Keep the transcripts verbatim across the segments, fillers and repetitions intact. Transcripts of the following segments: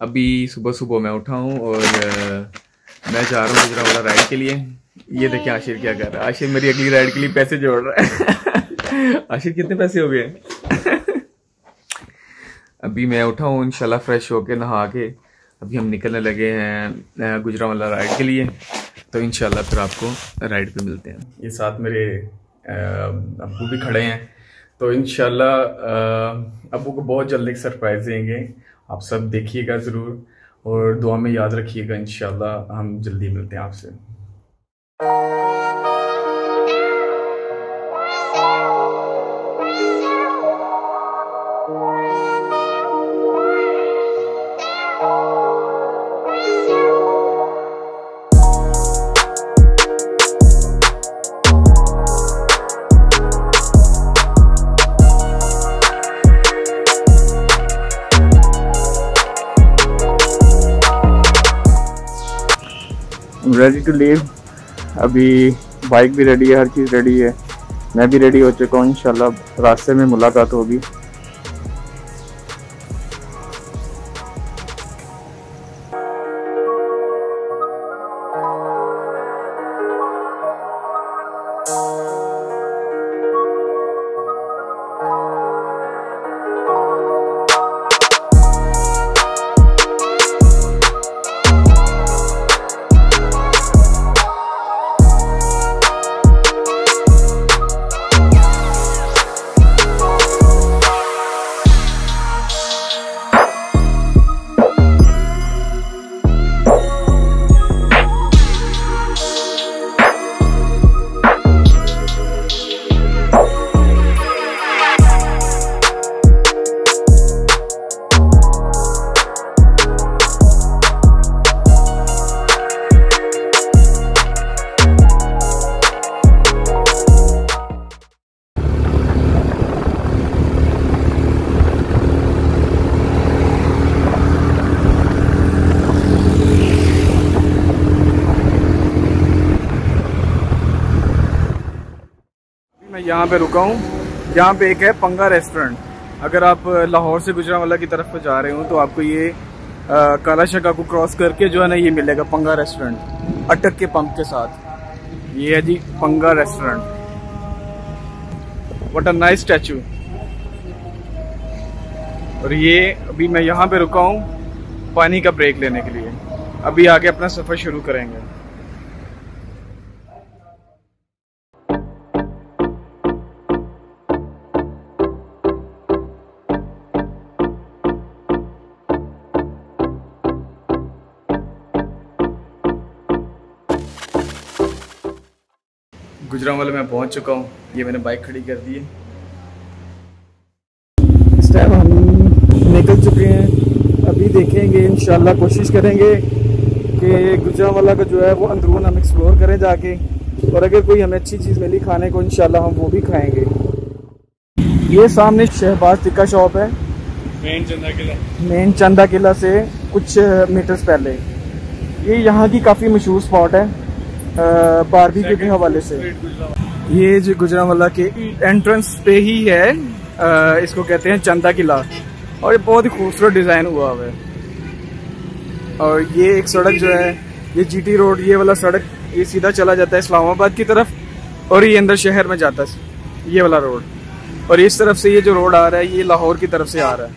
अभी सुबह सुबह मैं उठा हूँ और मैं जा रहा हूँ गुजरांवाला राइड के लिए। ये देखिए आशिर क्या कर रहा है। आशिर मेरी अगली राइड के लिए पैसे जोड़ रहा है। आशिर कितने पैसे हो गए? अभी मैं उठा हूँ इंशाल्लाह फ्रेश होके नहा के अभी हम निकलने लगे हैं गुजरांवाला राइड के लिए। तो इंशाल्लाह फिर आपको राइड पे मिलते हैं। ये साथ मेरे अब्बू भी खड़े हैं। तो इंशाल्लाह अब्बू को बहुत जल्दी सरप्राइज देंगे। आप सब देखिएगा ज़रूर और दुआ में याद रखिएगा। इंशाल्लाह हम जल्दी मिलते हैं आपसे। Ready to leave. अभी बाइक भी रेडी है, हर चीज़ रेडी है, मैं भी रेडी हो चुका हूँ। इंशाल्लाह रास्ते में मुलाकात होगी। मैं यहाँ पे रुका हूँ। यहाँ पे एक है पंगा रेस्टोरेंट। अगर आप लाहौर से गुजरांवाला की तरफ जा रहे हो तो आपको ये आ, काला शका को क्रॉस करके जो है ना ये मिलेगा पंगा रेस्टोरेंट अटक के पंप के साथ। ये है जी Panga restaurant. What a nice statue. और ये अभी मैं यहाँ पे रुका हूँ पानी का ब्रेक लेने के लिए। अभी आगे अपना सफ़र शुरू करेंगे। गुजरांवाला में पहुंच चुका हूं। ये मैंने बाइक खड़ी कर दी है। इस टाइम हम निकल चुके हैं। अभी देखेंगे इंशाल्लाह, कोशिश करेंगे कि गुजरांवाला का जो है वो अंदरून हम एक्सप्लोर करें जाके। और अगर कोई हमें अच्छी चीज़ मिली खाने को इंशाल्लाह हम वो भी खाएंगे। ये सामने शहबाज टिक्का शॉप है, मेन चंदा किला मेन चंदा किला से कुछ मीटर्स पहले। ये यहाँ की काफ़ी मशहूर स्पॉट है बारबेक्यू के हवाले से। ये जो गुजरांवाला के एंट्रेंस पे ही है, आ, इसको कहते हैं चंदा किला। और ये बहुत ही खूबसूरत डिज़ाइन हुआ हुआ है। और ये एक सड़क जो है ये जीटी रोड, ये वाला सड़क ये सीधा चला जाता है इस्लामाबाद की तरफ और ये अंदर शहर में जाता है ये वाला रोड। और इस तरफ से ये जो रोड आ रहा है ये लाहौर की तरफ से आ रहा है।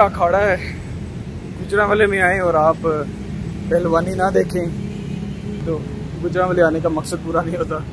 अखाड़ा है, गुजरांवाले में आए और आप पहलवानी ना देखें तो गुजरांवाले आने का मकसद पूरा नहीं होता।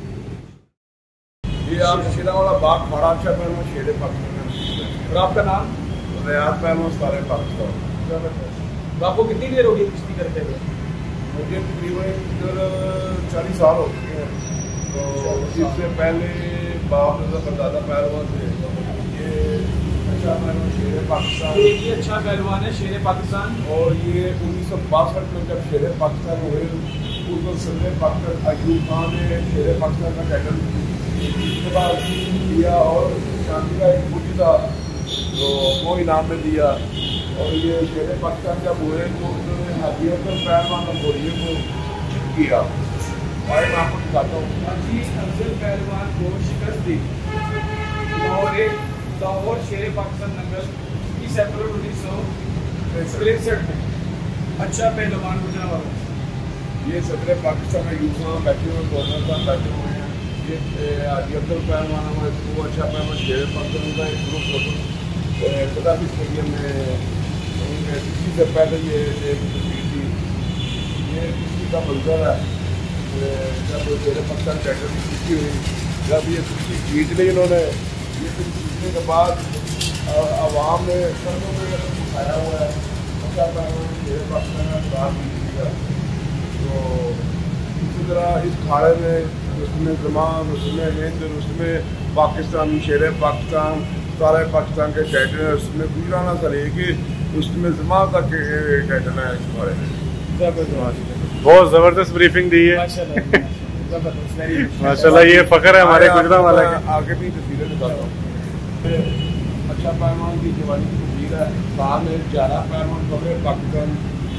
ये आप शेरावाला बाग खड़ा अच्छा पहलवान शेरे पाकिस्तान। और आपका नाम? रियाज पहलवान सारे पाकिस्तान। तो आपको कितनी देर होगी कुश्ती करते हुए? मुझे तकरीबन इधर चालीस साल हो चुके हैं। तो इससे पहले बाप दादा पहलवान थे। ये अच्छा पहलवान शेरे पाकिस्तान, ये अच्छा पहलवान है शेरे पाकिस्तान। और ये उन्नीस सौ बासठ में जब शेरे पाकिस्तान हुए उस वक्त शेरे पाकिस्तान अयूब खान ने शेरे पाकिस्तान का टाइटल इसके बाद दिया और शांति का एक बुटी था तो वो इनाम में दिया। और ये शेरे पाकिस्तान जब हुए तो उन्होंने हकीकत पहलवान और बोलिए को जीत किया। और मैं आपको दिखाता हूँ अजीज अफजल पहलवान को शिकस्त दी। लाहौर लाहौर शेरे पाकिस्तान नंगल इक्कीस अप्रैल उन्नीस सौ तिरसठ में अच्छा पहलवान गुजरांवाला। ये सदर पाकिस्तान में यूथ बैठे हुए गवर्नर साहब बैठे हुए हैं। ये हाजी अब्दुल पहलवान हमारे वो अच्छा पहलवान शेरे पाकिस्तान का एक ग्रुप फोटो कदाफी स्टेडियम में किसी से पहले ये तस्वीर थी। ये किसी का मंजर है जब शेरे पाकिस्तान टाइटल की कुश्ती हुई, जब ये कुश्ती जीत ली इन्होंने। ये फिर जीतने के बाद आवाम ने सड़कों में उठाया हुआ है अच्छा पहलवान शेरे पाकिस्तान का खिलाफ जीत। तो इसी तरह इस खाड़े में उसमें जमान उसमें हिंद उसमें पाकिस्तान शेर पाकिस्तान सारे पाकिस्तान के टाइटल है। उसमें गुजराना से लेके उसमें जमा तक के टाइटल है इस खाड़े में। बहुत ज़बरदस्त ब्रीफिंग दी है माशाल्लाह। ये फ़ख्र है हमारे गुजरांवाला का। आगे भी तस्वीरें दिखाता हूँ। अच्छा पहलवान की जवानी की तस्वीर है। साथ में ग्यारह पहलवान खबरे पाकिस्तान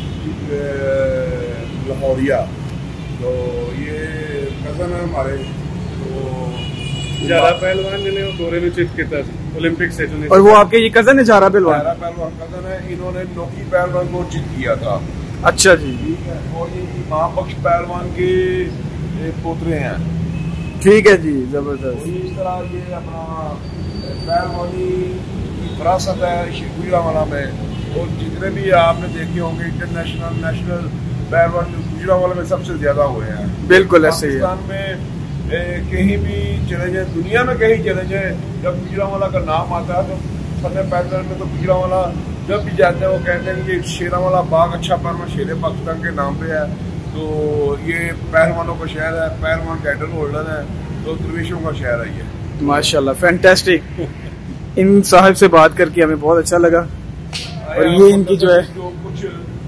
लाहौरिया। तो ये कज़न है हमारे। तो जारा पहलवान जिन्हें वो दौरे में चिट किया ओलंपिक से। और वो आपके ये कज़न है जारा पहलवान? जारा पहलवान कज़न है। इन्होंने नोकी पहलवान को चिट किया था। अच्छा जी, ठीक है। और ये इमाम बख्श पहलवान के पोतरे हैं। ठीक है जी, जबरदस्त। इस तरह ये अपना पहलवानी की विरासत है गुजरांवाला में। और जितने भी आपने देखे होंगे इंटरनेशनल नेशनल पहलवान गुजरांवाला में सबसे ज्यादा हुए हैं। बिल्कुल ऐसे ही है। पाकिस्तान में ए, कहीं भी चले जाए, दुनिया में कहीं चले जाए, जब गुजरांवाला का नाम आता है तो फतेह पैदल में तो गुजरांवाला जब भी जाते हैं वो कहते हैं कि शेरावाला बाग अच्छा पहलवान शेरे पाकिस्तान के नाम पे है। तो ये पहलवानों का शहर है, पहलवान टाइटल होल्डर है, तो दरवेशों का शहर है ये। माशाल्लाह फैंटास्टिक। इन साहब से बात करके हमें बहुत अच्छा लगा। और ये इनकी जो है जो कुछ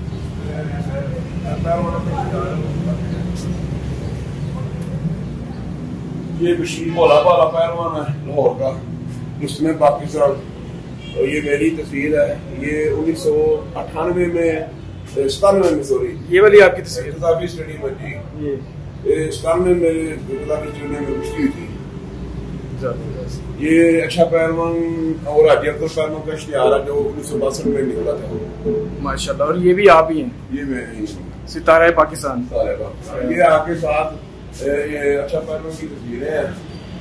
ये बशीर भोला भाला पहलवान है लाहौर का, उसमें पाकिस्तान। तो ये मेरी तस्वीर है। ये उन्नीस सौ अट्ठानवे में सतानवे में सॉरी ये वाली आपकी तस्वीर कदाफी स्टेडियम में जी। ये सतानवे में कदाफी स्टेडियम में कुश्ती हुई थी। ये अच्छा पहलवान और हाजी अब्दुल पहलवान का इश्तिहार है जो उन्नीस सौ बासठ में निकला था। माशाल्लाह। और ये भी आप ही हैं? ये मैं सितारा है पाकिस्तान। ये आपके साथ ये अच्छा पहलवान की तस्वीरें हैं।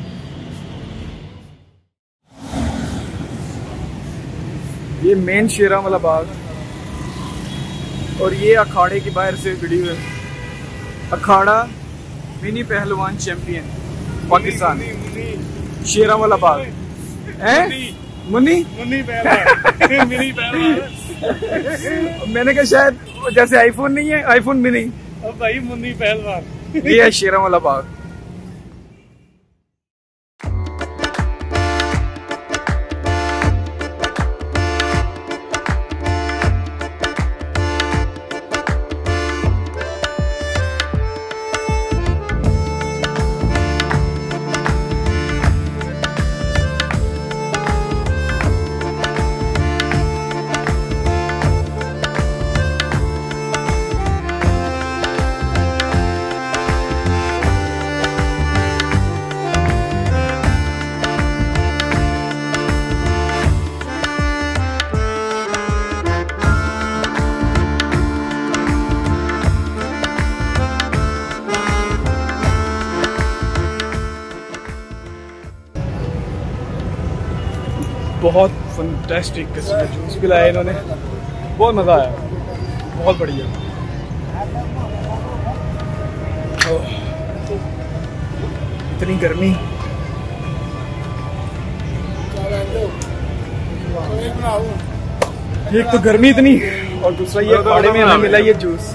ये मेन शेरांवाला बाग और ये अखाड़े की बाहर से वीडियो है। अखाड़ा मिनी पहलवान चैंपियन पाकिस्तान शेरांवाला बाग है। मुन्नी मुन्नी पहलवान मिनी पहलवान। मैंने कहा शायद जैसे आईफोन नहीं है, आईफोन मिनी। अब भाई मुन्नी पहलवान। ये है शेरांवाला बाग। बहुत फंटेस्टिक किस्म का जूस पिलाया इन्होंने, बहुत मज़ा आया, बहुत बढ़िया। इतनी गर्मी, एक तो गर्मी इतनी और दूसरा ये पहाड़े में हमें मिला ये जूस।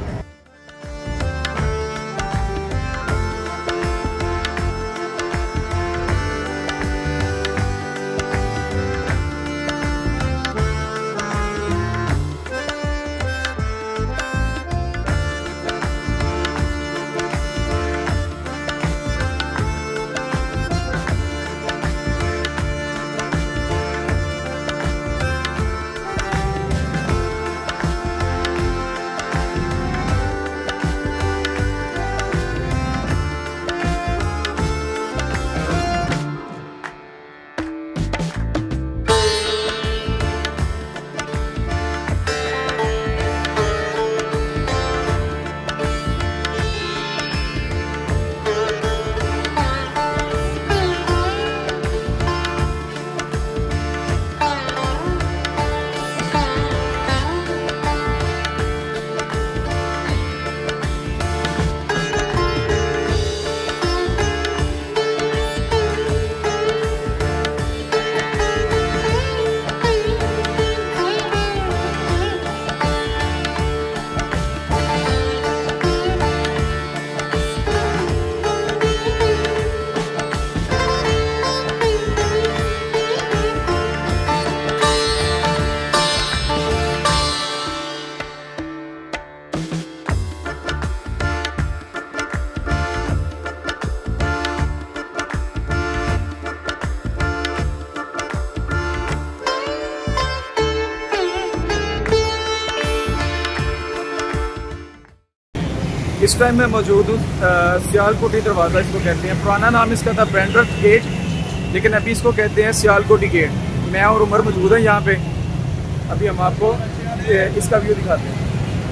इस टाइम मैं मौजूद हूँ सियालकोटी दरवाज़ा इसको कहते हैं, पुराना नाम इसका था ब्रेंडर्थ गेट, लेकिन अभी इसको कहते हैं सियालकोटी गेट। मैं और उमर मौजूद हैं यहाँ पे, अभी हम आपको इसका व्यू दिखाते हैं।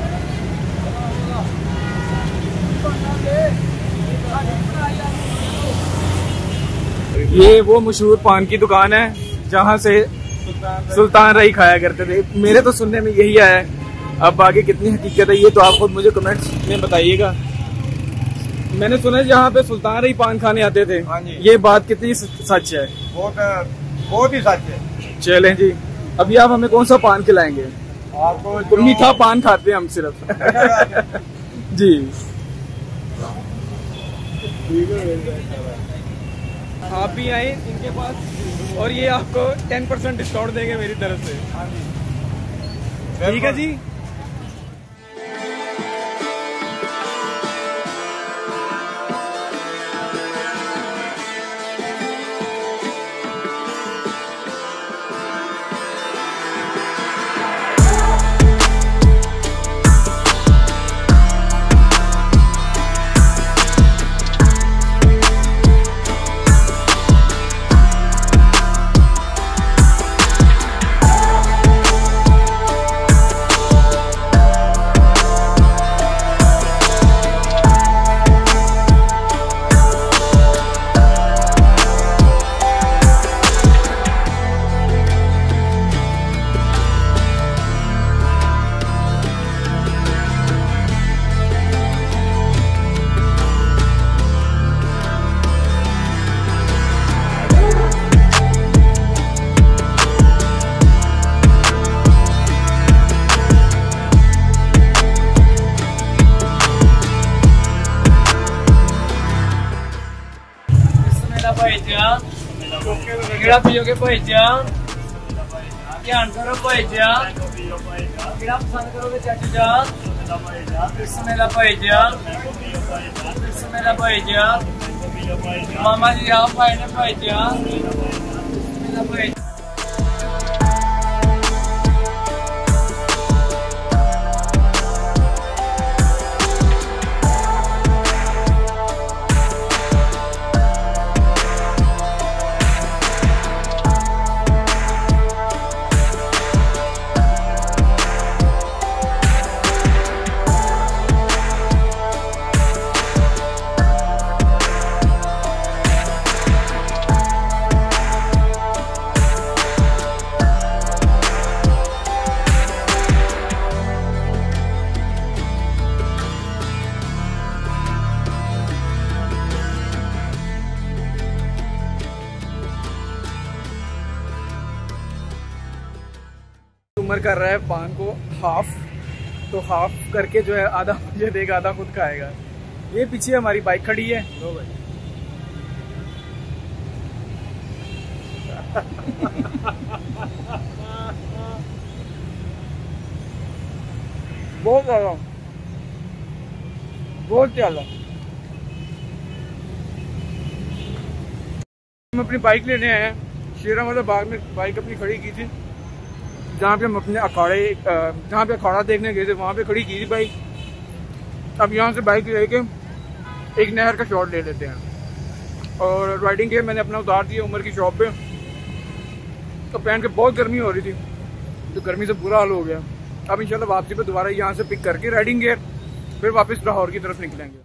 ये वो मशहूर पान की दुकान है जहाँ से सुल्तान रही खाया करते थे, मेरे तो सुनने में यही आया है। अब आगे कितनी हकीकत है ये तो आप खुद मुझे कमेंट्स में बताइएगा। मैंने सुना है जहाँ पे सुल्तान रही पान खाने आते थे, ये बात कितनी सच है? बहुत बहुत ही सच है। चलें जी, अभी आप हमें कौन सा पान खिलाएंगे? आपको तो मीठा पान खाते हैं हम सिर्फ जी। आप भी आए इनके पास और ये आपको टेन परसेंट डिस्काउंट देंगे मेरी तरफ से। ठीक है जी। केड़ा पियोगे भाईजान? ध्यान करो भाईजान, केड़ा पसंद करोगे चाचू जान? बिस्मिल्लाह भाईजान, बिस्मिल्लाह भाईजान, मामा जी आप भाई ने भाईजान, बिस्मिल्लाह भाईजान। उमर कर रहा है पान को हाफ, तो हाफ करके जो है आधा मुझे देगा, आधा खुद खाएगा। ये पीछे हमारी बाइक खड़ी है। लो भाई बहुत ज़्यादा, बहुत ज़्यादा। हम अपनी बाइक लेने आए हैं, शेरा मतलब बाग में बाइक अपनी खड़ी की थी, जहाँ पे हम अपने अखाड़े जहाँ पे अखाड़ा देखने गए थे वहाँ पे खड़ी की थी बाइक। अब यहाँ से बाइक लेके एक नहर का शॉट ले लेते हैं। और राइडिंग के मैंने अपना उतार दिया उमर की शॉप पे, तो पहन के बहुत गर्मी हो रही थी, तो गर्मी से बुरा हाल हो गया। अब इंशाल्लाह वापसी पे दोबारा यहाँ से पिक करके राइडिंग गेयर फिर वापस लाहौर की तरफ निकलेंगे।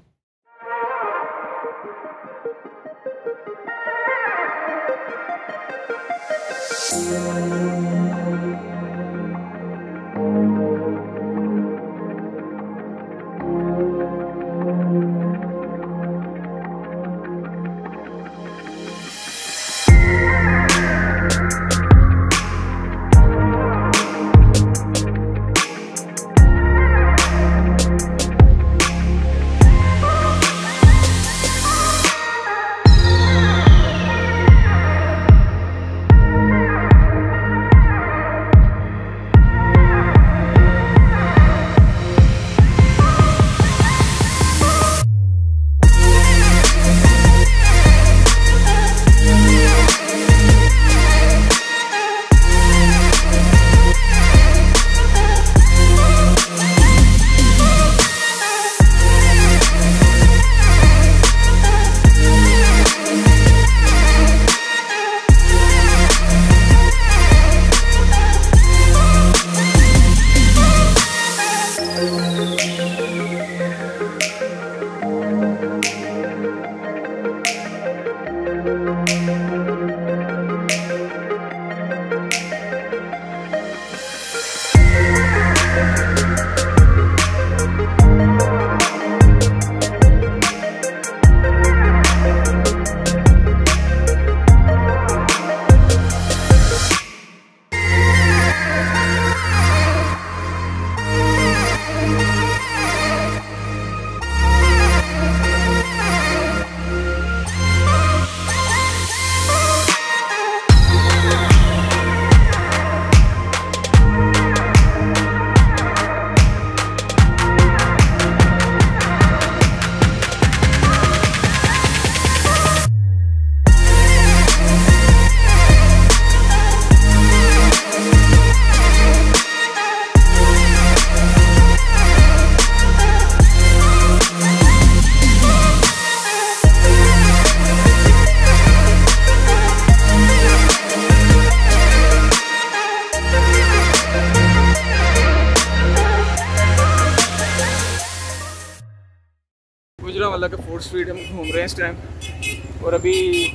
गुजरांवाला के फोर्थ स्ट्रीट हम घूम रहे हैं इस टाइम, और अभी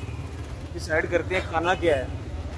डिसाइड करते हैं खाना क्या है।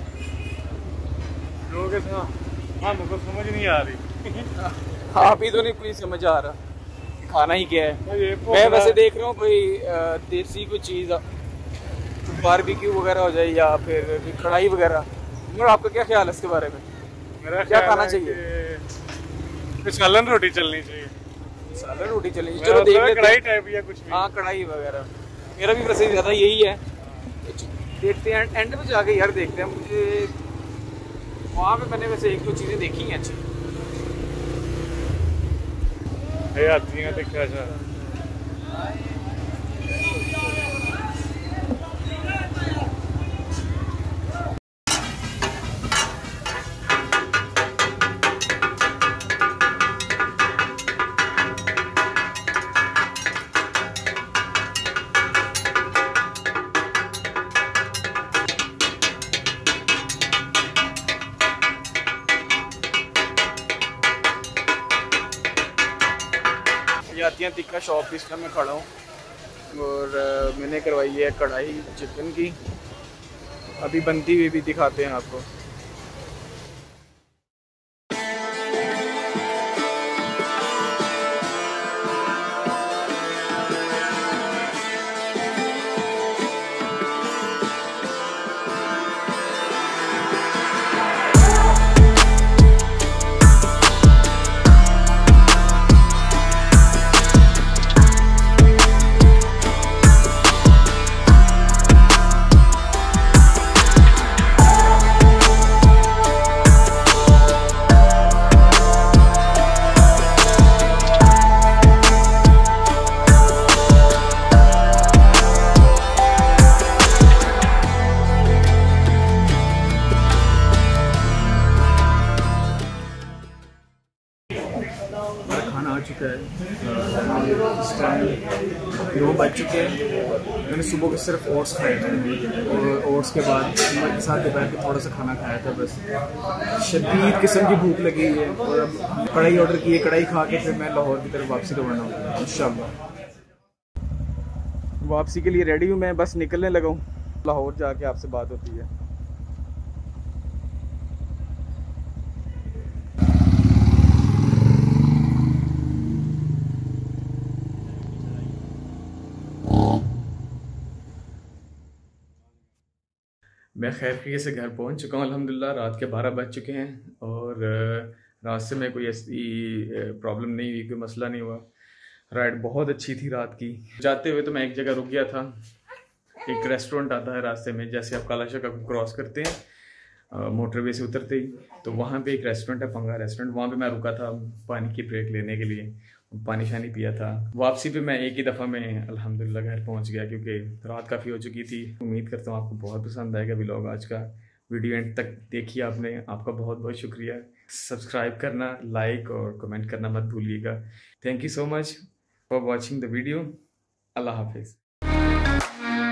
लोग हाँ मुझको समझ नहीं आ रही। हाँ अभी तो नहीं कोई समझ आ रहा कि खाना ही क्या है। मैं वैसे देख रहा हूँ कोई देसी कोई चीज़ बारबेक्यू वगैरह हो जाए या फिर कढ़ाई वगैरह। और आपका क्या ख्याल है इसके बारे में? मेरा क्या खाना चाहिए? कुछ सालन रोटी चलनी चाहिए। सालन रोटी चलनी चाहिए, चलो देख लेते हैं। कढ़ाई टाइप या कुछ भी। हाँ कढ़ाई वगैरह, मेरा भी वैसे ज़्यादा यही है। देखते हैं एंड में जाके यार, देखते हैं। मुझे वहाँ पे मैंने वैसे एक दो चीज़ें देखी हैं अच्छी। आती हैं देखा जा जातियाँ टिक्का शॉप इस टाइम में खड़ा हूँ, और आ, मैंने करवाई है कढ़ाई चिकन की। अभी बनती हुई भी दिखाते हैं आपको। बज चुके हैं। मैंने सुबह के सिर्फ ओट्स खाए थे और ओट्स के बाद उमर के साथ दोपहर के थोड़ा सा खाना खाया था बस। शदीद किस्म की भूख लगी है और अब कढ़ाई ऑर्डर की है, कढ़ाई खा के फिर मैं लाहौर की तरफ वापसी रवाना हूँ इंशाल्लाह। वापसी के लिए रेडी हूँ मैं, बस निकलने लगा हूँ। लाहौर जाके आपसे बात होती है। मैं खैर खैरियत से घर पहुंच चुका हूं अल्हम्दुलिल्लाह। रात के बारह बज चुके हैं और रास्ते में कोई ऐसी प्रॉब्लम नहीं हुई, कोई मसला नहीं हुआ। राइड बहुत अच्छी थी रात की। जाते हुए तो मैं एक जगह रुक गया था, एक रेस्टोरेंट आता है रास्ते में, जैसे आप काला शाह को क्रॉस करते हैं मोटरवे से उतरते ही, तो वहाँ पे एक रेस्टोरेंट है, पंगा रेस्टोरेंट। वहाँ पे मैं रुका था पानी की ब्रेक लेने के लिए, पानी शानी पिया था। वापसी पे मैं एक ही दफ़ा में अल्हम्दुलिल्लाह घर पहुँच गया क्योंकि रात काफ़ी हो चुकी थी। उम्मीद करता हूँ आपको बहुत पसंद आएगा व्लॉग आज का। वीडियो एंड तक देखिए आपने, आपका बहुत बहुत शुक्रिया। सब्सक्राइब करना, लाइक और कमेंट करना मत भूलिएगा। Thank you so much for watching the video. अल्लाह हाफिज़।